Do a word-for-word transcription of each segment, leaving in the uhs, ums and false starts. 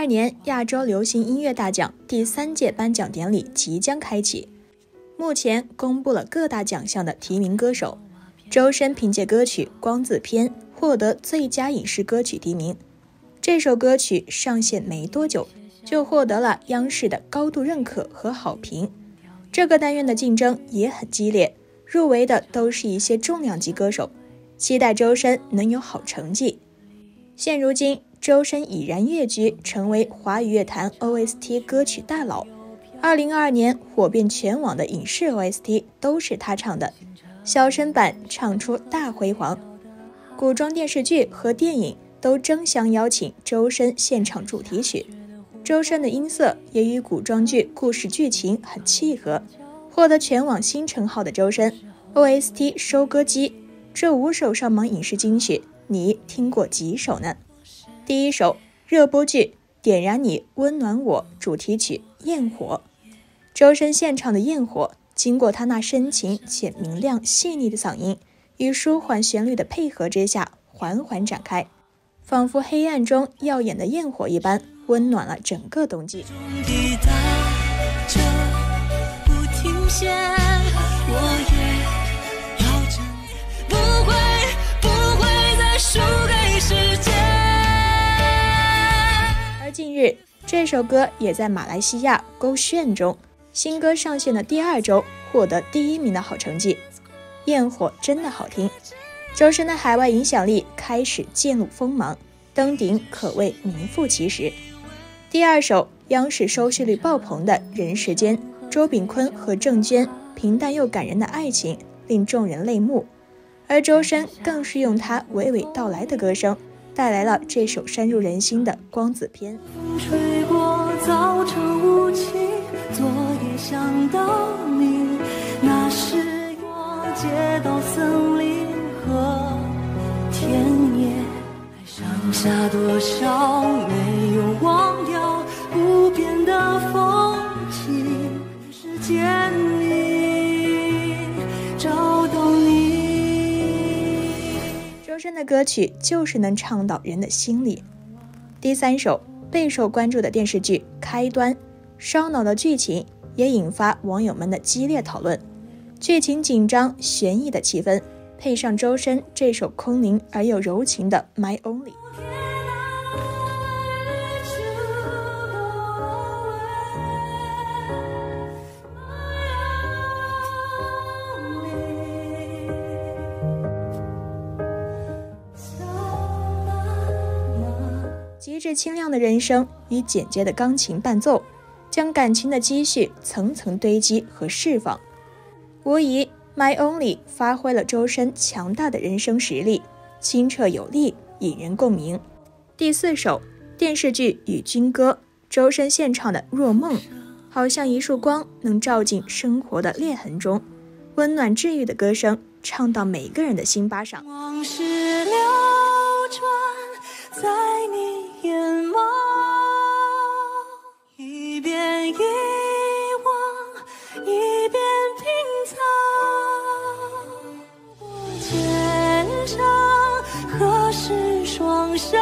二年亚洲流行音乐大奖第三届颁奖典礼即将开启，目前公布了各大奖项的提名歌手。周深凭借歌曲《光字篇》获得最佳影视歌曲提名。这首歌曲上线没多久，就获得了央视的高度认可和好评。这个单元的竞争也很激烈，入围的都是一些重量级歌手，期待周深能有好成绩。现如今，周深已然跃居成为华语乐坛 O S T 歌曲大佬。二零二二年火遍全网的影视 O S T 都是他唱的，小生版唱出大辉煌。古装电视剧和电影都争相邀请周深现场主题曲，周深的音色也与古装剧故事剧情很契合，获得全网新称号的周深 O S T 收割机。这五首上榜影视金曲，你听过几首呢？第一首，热播剧《点燃你温暖我》主题曲《焰火》，周深现场的《焰火》经过他那深情且明亮细腻的嗓音与舒缓旋律的配合之下，缓缓展开，仿佛黑暗中耀眼的焰火一般，温暖了整个冬季。而近日，这首歌也在马来西亚勾炫中新歌上线的第二周获得第一名的好成绩。焰火真的好听，周深的海外影响力开始渐露锋芒，登顶可谓名副其实。第二首，央视收视率爆棚的《人世间》，周秉昆和郑娟平淡又感人的爱情令众人泪目，而周深更是用他娓娓道来的歌声带来了这首深入人心的《光字篇》。 风吹过早晨雾气，昨夜想到你，那时我街道森林和田野，剩下多少没有忘掉不变的风景，时间里找到你。 周深的歌曲就是能唱到人的心里。第三首，备受关注的电视剧《开端》，烧脑的剧情也引发网友们的激烈讨论。剧情紧张悬疑的气氛，配上周深这首空灵而又柔情的 My Only， 极致清亮的人声与简洁的钢琴伴奏，将感情的积蓄层层堆积和释放。无疑 My Only 发挥了周深强大的人生实力，清澈有力，引人共鸣。第四首，电视剧《与君歌》，周深献唱的《若梦》，好像一束光能照进生活的裂痕中，温暖治愈的歌声唱到每个人的心巴上。 往事流转在你眼眸，一遍遗忘，一遍拼凑，我肩上何时双手，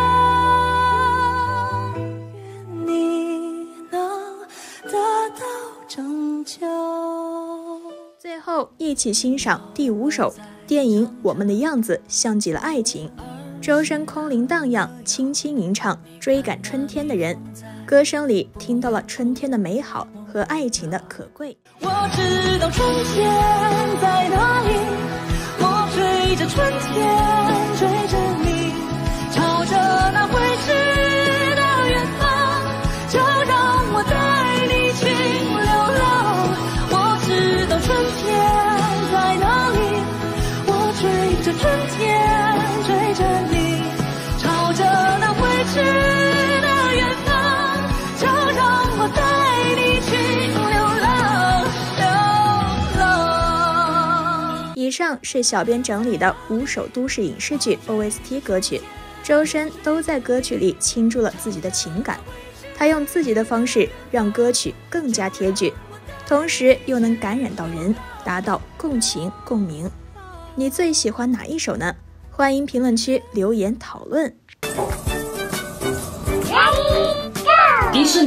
愿你能得到拯救。 最后一起欣赏第五首，电影《我们的样子》像极了爱情，周深空灵荡漾，轻轻吟唱追赶春天的人，歌声里听到了春天的美好和爱情的可贵。 我知道春天在哪里，我追着春天追着你，朝着那未知的远方，就让我带你去流浪。我知道春天在哪里，我追着春天追着你，朝着那未知的远方，就让我带你去流浪流浪。 以上是小编整理的五首都市影视剧 O S T 歌曲，周深都在歌曲里倾注了自己的情感，他用自己的方式让歌曲更加贴剧，同时又能感染到人，达到共情共鸣。你最喜欢哪一首呢？欢迎评论区留言讨论。 加一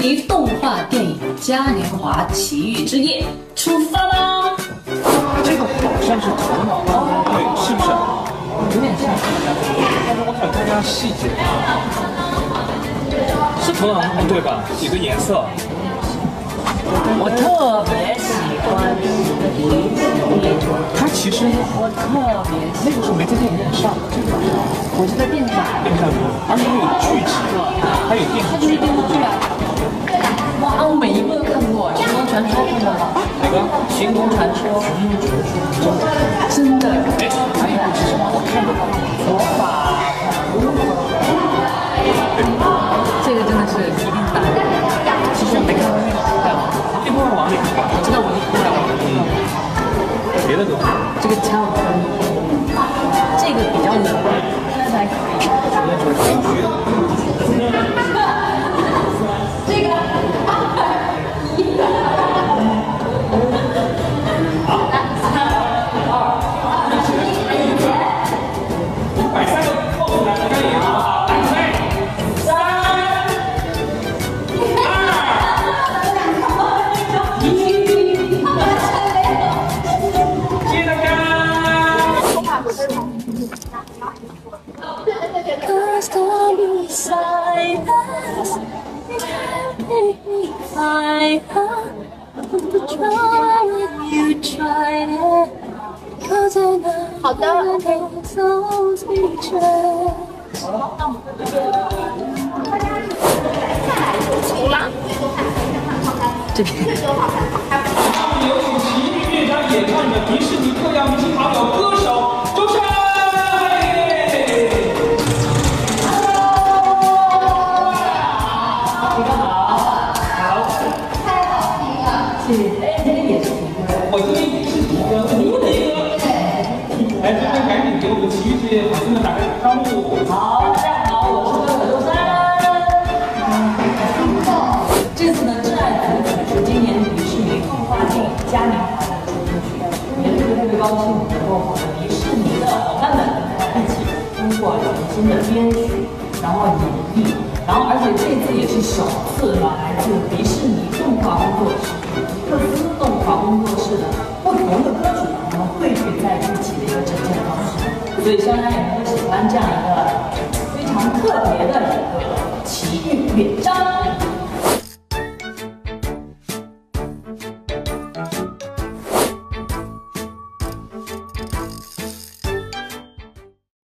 尼动画电影《嘉年华奇遇之夜》出发啦！ 这个好像是头脑风对，是不是？ 有点像， 但是我想看一下细节。是头脑风对吧？几个颜色？ 我特别喜欢它其实我特别喜那个时候没在电影院上， 我是在电视上， 电视上有，而且还有剧集，还有电视它就是剧。 电视剧啊！哇，我每一部都看过，《寻龙传说》看过吗？ 哪个？ 《寻龙传说》真的，哎，还有一部是什么？我看过，佛法。这个真的是一定打。其实我没看过那个时代王， 一部王里， 我知道我一部了。 别的都。 这个超，这个比较冷，现在可以。这个。 好的 ，OK。除了这边。 有请奇遇乐章演唱的迪士尼特邀明星好友歌手周深。 你干好？好。太好听了。谢谢。哎，这个也是挺歌。 我这边也是挺歌，你的歌。来，这边赶紧给我们奇遇这些粉丝们打个招呼。 好，大家好，我是歌手周深。这次呢，《挚爱子》是今年迪士尼动画电影嘉年华的主题曲，也特别特别高兴能够和迪士尼的伙伴们一起通过全新的编曲，然后演绎，然后而且这次也是首次呢，来自迪士尼动画工作室、特斯动画工作室的不同的歌曲，然后汇聚在一起的一个呈现方式，所以相信大家也会喜欢这样一个非常特别的一个奇遇乐章。